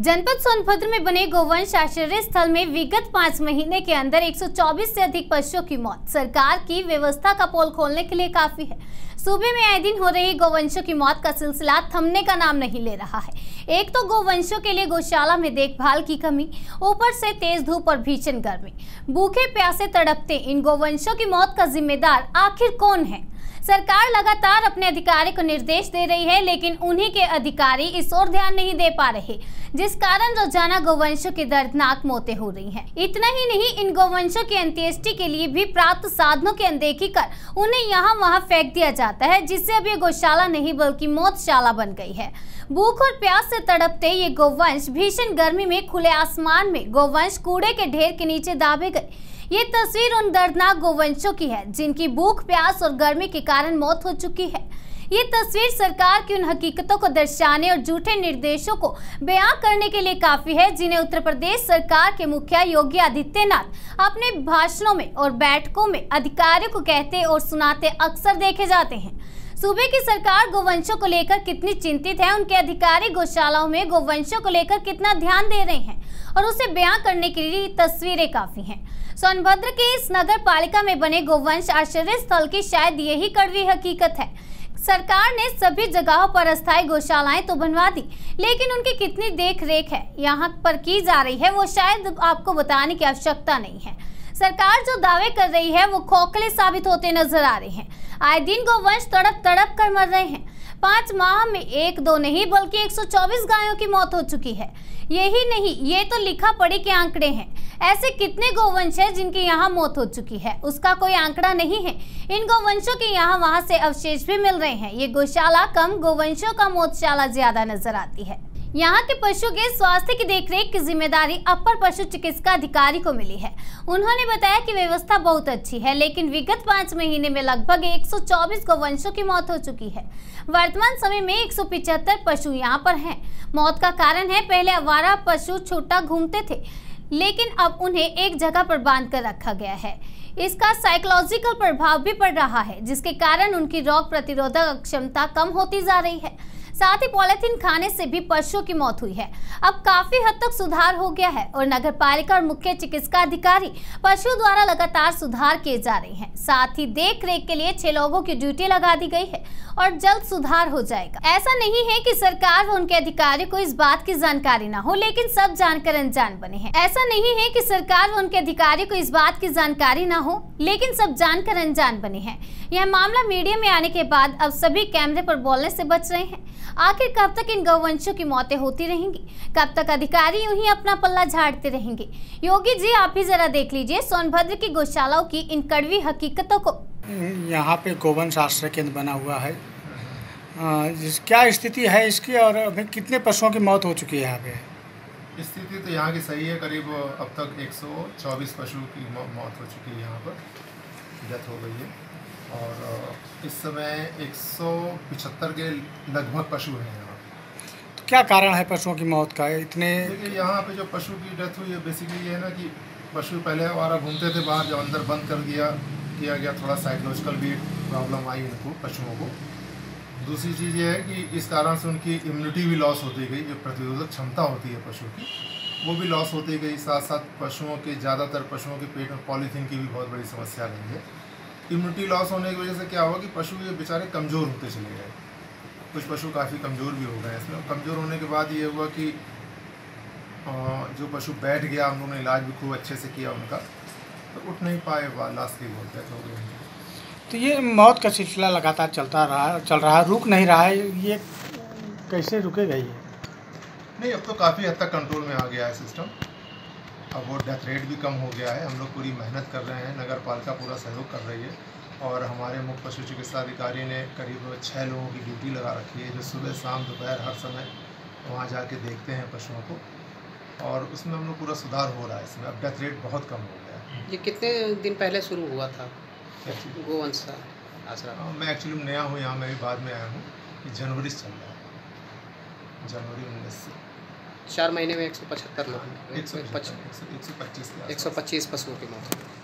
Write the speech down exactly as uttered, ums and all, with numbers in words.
जनपद सोनभद्र में बने गोवंश आश्रय स्थल में विगत पाँच महीने के अंदर एक सौ चौबीस से अधिक पशुओं की मौत सरकार की व्यवस्था का पोल खोलने के लिए काफी है। सूबे में आए दिन हो रही गोवंशों की मौत का सिलसिला थमने का नाम नहीं ले रहा है। एक तो गोवंशों के लिए गौशाला में देखभाल की कमी, ऊपर से तेज धूप और भीषण गर्मी, भूखे प्यासे तड़पते इन गोवंशों की मौत का जिम्मेदार आखिर कौन है? सरकार लगातार अपने अधिकारी को निर्देश दे रही है, लेकिन उन्हीं के अधिकारी इस ओर ध्यान नहीं दे पा रहे, जिस कारण रोजाना गोवंशों की दर्दनाक मौतें हो रही हैं। इतना ही नहीं, इन गोवंशों की अंत्येष्टि के लिए भी प्राप्त साधनों की अनदेखी कर उन्हें यहाँ वहाँ फेंक दिया जाता है, जिससे अब ये गौशाला नहीं बल्कि मौतशाला बन गई है। भूख और प्यास से तड़पते ये गोवंश भीषण गर्मी में खुले आसमान में गोवंश कूड़े के ढेर के नीचे दाबे गए। ये तस्वीर उन दर्दनाक गोवंशों की है जिनकी भूख, प्यास और गर्मी के कारण मौत हो चुकी है। ये तस्वीर सरकार की उन हकीकतों को दर्शाने और झूठे निर्देशों को बयां करने के लिए काफी है, जिन्हें उत्तर प्रदेश सरकार के मुखिया योगी आदित्यनाथ अपने भाषणों में और बैठकों में अधिकारियों को कहते और सुनाते अक्सर देखे जाते हैं। सूबे की सरकार गोवंशों को लेकर कितनी चिंतित है, उनके अधिकारी गौशालाओं में गोवंशों को लेकर कितना ध्यान दे रहे हैं और उसे बयां करने के लिए तस्वीरें काफी हैं। सोनभद्र के इस नगर पालिका में बने गोवंश आश्रय स्थल की शायद यही कड़वी हकीकत है। सरकार ने सभी जगहों पर अस्थायी गौशालाएं तो बनवा दी, लेकिन उनकी कितनी देख रेख है यहाँ पर की जा रही है वो शायद आपको बताने की आवश्यकता नहीं है। सरकार जो दावे कर रही है वो खोखले साबित होते नजर आ रहे हैं। आए दिन गोवंश तड़प तड़प कर मर रहे हैं। पाँच माह में एक दो नहीं बल्कि एक सौ चौबीस गायों की मौत हो चुकी है। यही नहीं, ये तो लिखा पढ़ी के आंकड़े हैं। ऐसे कितने गोवंश हैं जिनकी यहाँ मौत हो चुकी है, उसका कोई आंकड़ा नहीं है। इन गोवंशों के यहाँ वहाँ से अवशेष भी मिल रहे हैं। ये गौशाला कम, गोवंशों का मौतशाला ज्यादा नजर आती है। यहाँ के पशु के स्वास्थ्य की देखरेख की जिम्मेदारी अपर पशु चिकित्सा अधिकारी को मिली है। उन्होंने बताया कि व्यवस्था बहुत अच्छी है, लेकिन विगत पाँच महीने में लगभग एक सौ चौबीस गोवंशों की मौत हो चुकी है। वर्तमान समय में एक सौ पिछहत्तर पशु यहाँ पर हैं। मौत का कारण है, पहले आवारा पशु छूटा घूमते थे, लेकिन अब उन्हें एक जगह पर बांध कर रखा गया है। इसका साइकोलॉजिकल प्रभाव भी पड़ रहा है, जिसके कारण उनकी रोग प्रतिरोधक क्षमता कम होती जा रही है। साथ ही पॉलिथीन खाने से भी पशुओं की मौत हुई है। अब काफी हद तक सुधार हो गया है और नगर पालिका और मुख्य चिकित्सा अधिकारी पशु द्वारा लगातार सुधार किए जा रहे हैं। साथ ही देख रेख के लिए छह लोगों की ड्यूटी लगा दी गई है और जल्द सुधार हो जाएगा। ऐसा नहीं है कि सरकार व उनके अधिकारियों को इस बात की जानकारी ना हो, लेकिन सब जानकर अनजान बने हैं। ऐसा नहीं है कि सरकार व उनके अधिकारियों को इस बात की जानकारी ना हो, लेकिन सब जानकर अनजान बने हैं। यह मामला मीडिया में आने के बाद अब सभी कैमरे पर बोलने से बच रहे हैं। आखिर कब तक इन गोवंशों की मौतें होती रहेंगी? कब तक अधिकारी यूं ही अपना पल्ला झाड़ते रहेंगे? योगी जी, आप भी जरा देख लीजिए सोनभद्र की गौशालाओं की इन कड़वी हकीकतों को। यहाँ पे गोवंश आश्रय केंद्र बना हुआ है, जिस क्या स्थिति है इसकी और अभी कितने पशुओं की मौत हो चुकी है यहाँ पे? स्थिति तो यहाँ की सही है। करीब अब तक एक सौ चौबीस पशु की मौत हो चुकी है, यहाँ पर डेथ हो गई है और इस समय एक सौ पिछहत्तर के लगभग पशु हैं यहाँ। तो क्या कारण है पशुओं की मौत का? इतने देखिए, यहाँ पे जो पशु की डेथ हुई है बेसिकली ये है ना कि पशु पहले हमारा घूमते थे बाहर, जो अंदर बंद कर दिया किया गया, थोड़ा साइकोलॉजिकल भी प्रॉब्लम आई इनको पशुओं को। दूसरी चीज़ ये है कि इस कारण से उनकी इम्यूनिटी भी लॉस होती गई, जो प्रतिरोधक क्षमता होती है पशु की वो भी लॉस होती गई। साथ साथ पशुओं के ज़्यादातर पशुओं के पेट में पॉलीथीन की भी बहुत बड़ी समस्या रही है। इम्यूनिटी लॉस होने की वजह से क्या हुआ कि पशु ये बेचारे कमज़ोर होते चले गए। कुछ पशु काफ़ी कमज़ोर भी हो गए इसमें। कमज़ोर होने के बाद ये हुआ कि जो पशु बैठ गया, हम लोगों ने इलाज भी खूब अच्छे से किया उनका, तो उठ नहीं पाए, लास्ट की बहुत डेथ हो गई। तो ये मौत का सिलसिला लगातार चलता रहा चल रहा है, रुक नहीं रहा है। ये कैसे रुकेगा? ये नहीं, अब तो काफ़ी हद तक कंट्रोल में आ गया है सिस्टम। अब वो डेथ रेट भी कम हो गया है। हम लोग पूरी मेहनत कर रहे हैं, नगर पालिका पूरा सहयोग कर रही है और हमारे मुख्य पशु चिकित्सा अधिकारी ने करीब छः लोगों की ड्यूटी लगा रखी है, जो सुबह शाम दोपहर हर समय वहाँ जाके देखते हैं पशुओं को, और उसमें हम लोग पूरा सुधार हो रहा है। इसमें अब डेथ रेट बहुत कम हो गया है। ये कितने दिन पहले शुरू हुआ था गोवंश आश्रम? मैं एक्चुअली नया हूँ यहाँ, मैं भी बाद में आया हूँ। जनवरी से चल रहा है, जनवरी उन्नीस से। चार महीने में एक सौ पचहत्तर लोग, एक सौ पच्चीस एक सौ पच्चीस पशुओं की मौत।